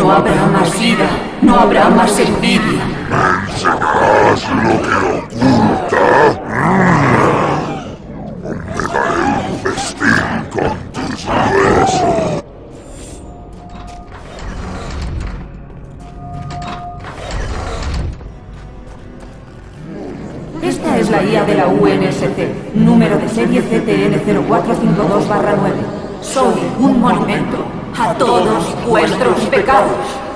No habrá más ira, no habrá más envidia. ¿Me enseñarás lo que oculta? ¿O me daré un festín con tus huesos? Esta es la IA de la UNSC, número de serie CTN0452-9. Soy un monumento a todos vuestros pecados.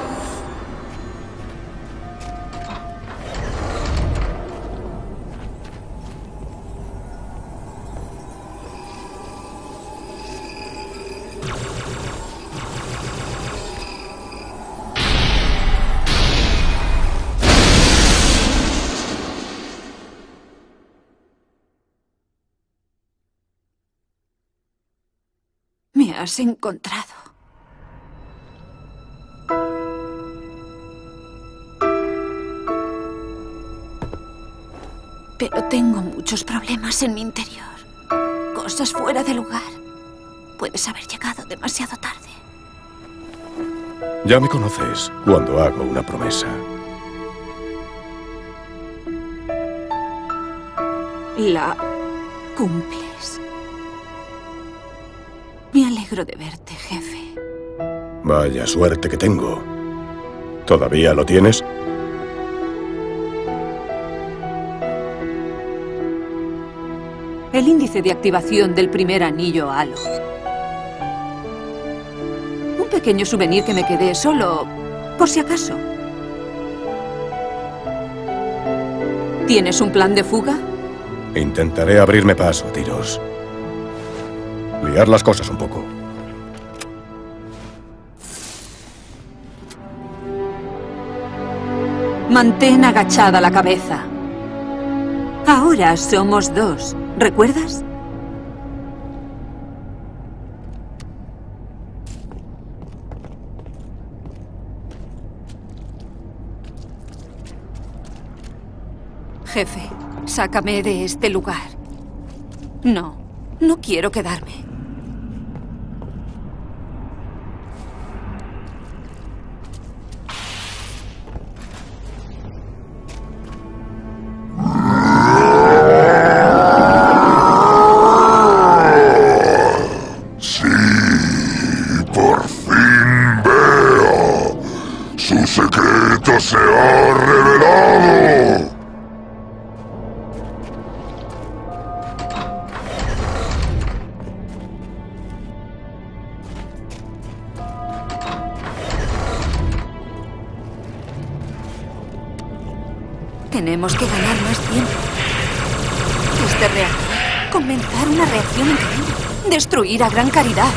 Me has encontrado. Pero tengo muchos problemas en mi interior. Cosas fuera de lugar. Puedes haber llegado demasiado tarde. Ya me conoces cuando hago una promesa. La cumples. Me alegro de verte, jefe. Vaya suerte que tengo. ¿Todavía lo tienes? El índice de activación del primer anillo halo. Un pequeño souvenir que me quedé solo, por si acaso. ¿Tienes un plan de fuga? Intentaré abrirme paso, Tyros. Liar las cosas un poco. Mantén agachada la cabeza. Ahora somos dos, ¿recuerdas? Jefe, sácame de este lugar. No quiero quedarme. ¡Su secreto se ha revelado! Tenemos que ganar más tiempo. Este reactor. Comenzar una reacción increíble. Destruir a Gran Caridad.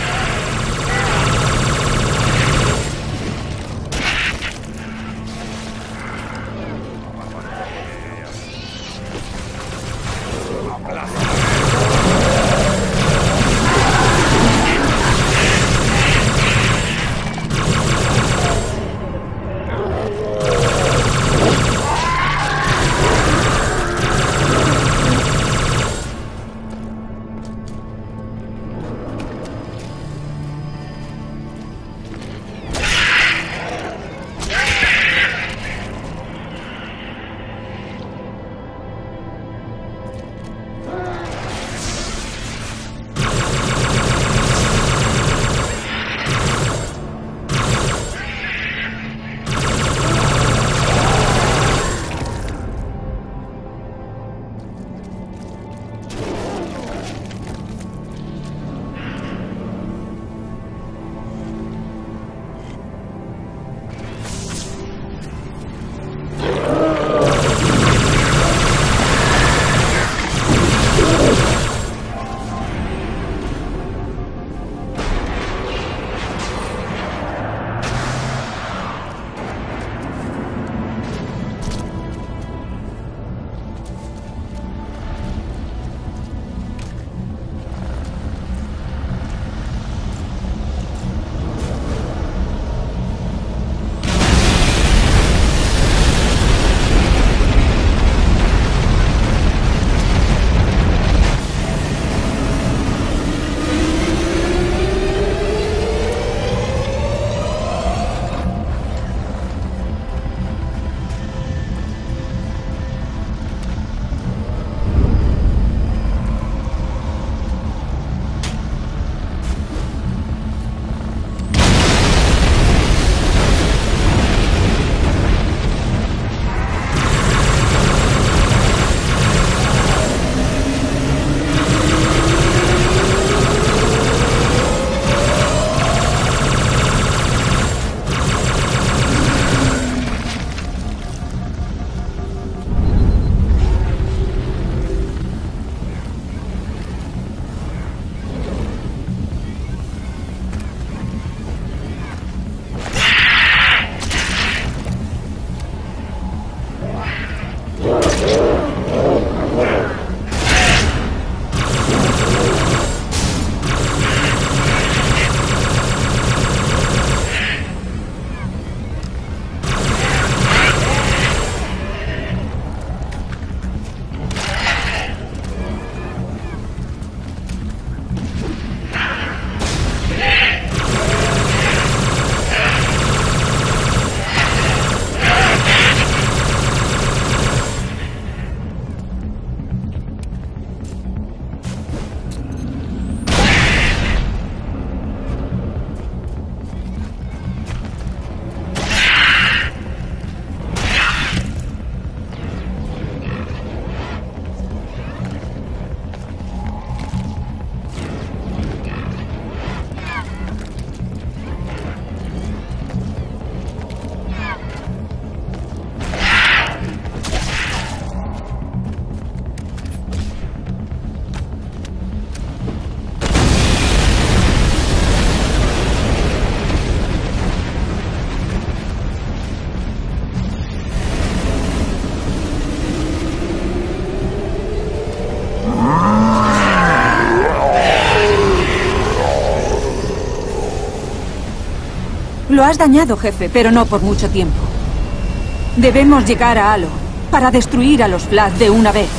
Lo has dañado, jefe, pero no por mucho tiempo. Debemos llegar a Halo para destruir a los Vlad de una vez.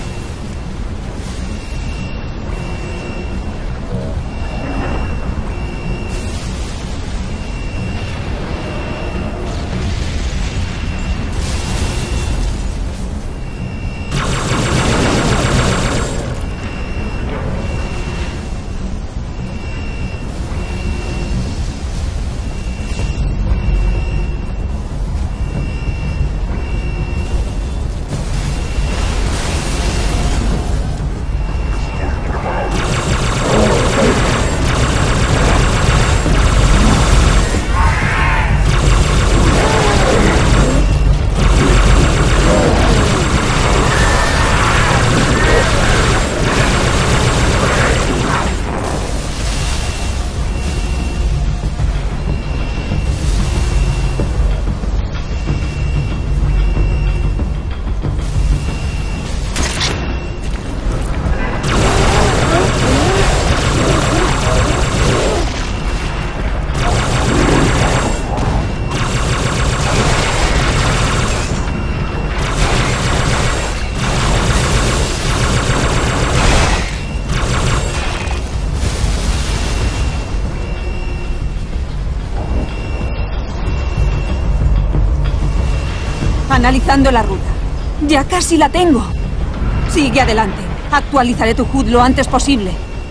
Analizando la ruta. Ya casi la tengo. Sigue adelante. Actualizaré tu HUD lo antes posible.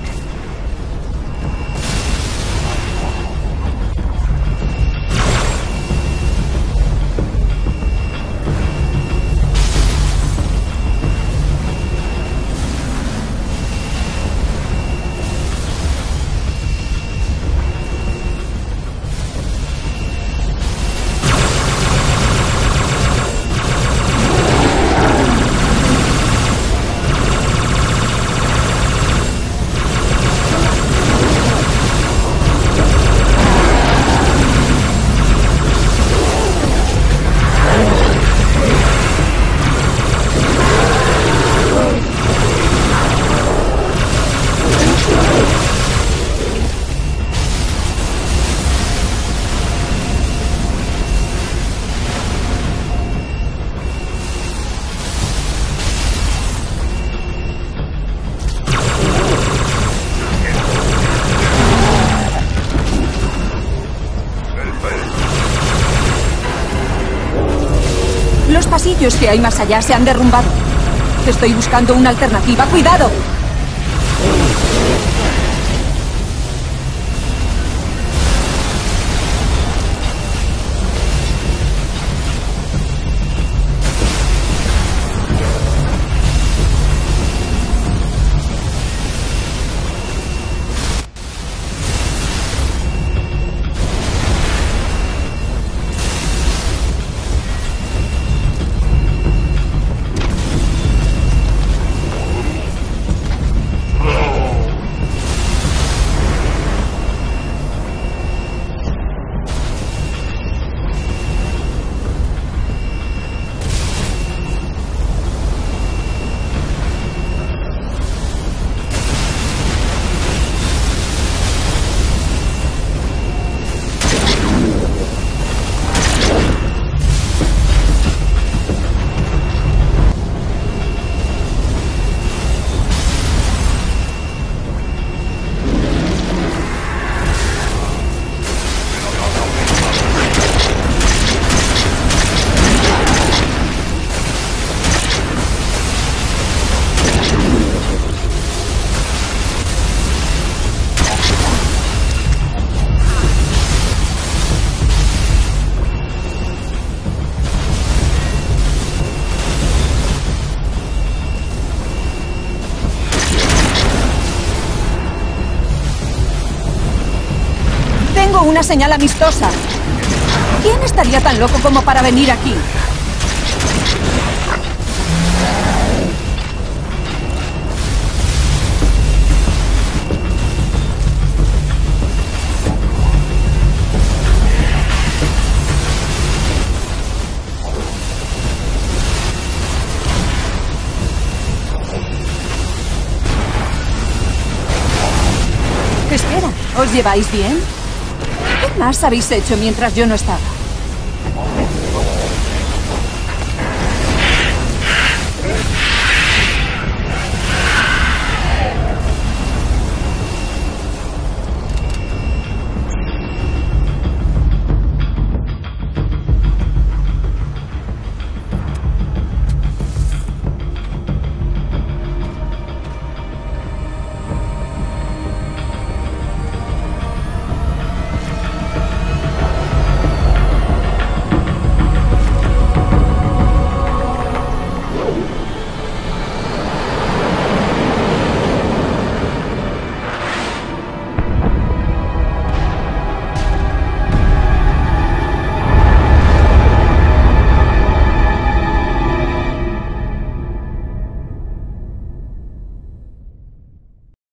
Los pasillos que hay más allá se han derrumbado. Estoy buscando una alternativa. ¡Cuidado! Una señal amistosa. ¿Quién estaría tan loco como para venir aquí? Espera, ¿os lleváis bien? ¿Qué más habéis hecho mientras yo no estaba?